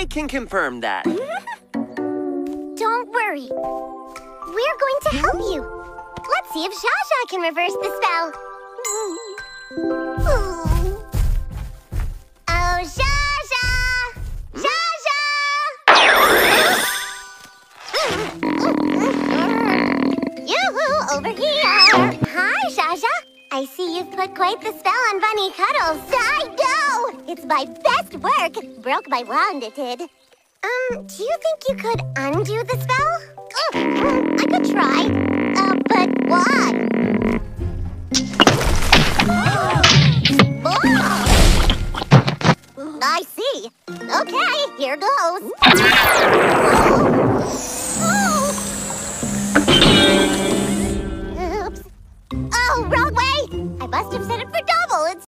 I can confirm that. Don't worry. We're going to help you. Let's see if Zsa can reverse the spell. Oh, Zsa! Zsa! Yoo-hoo, over here! Hi, Zsa. I see you've put quite the spell on Bunny Cuddles. I know! It's my best work. Broke my wand, it did. Do you think you could undo the spell? I could try. But why? I see. Okay, here goes.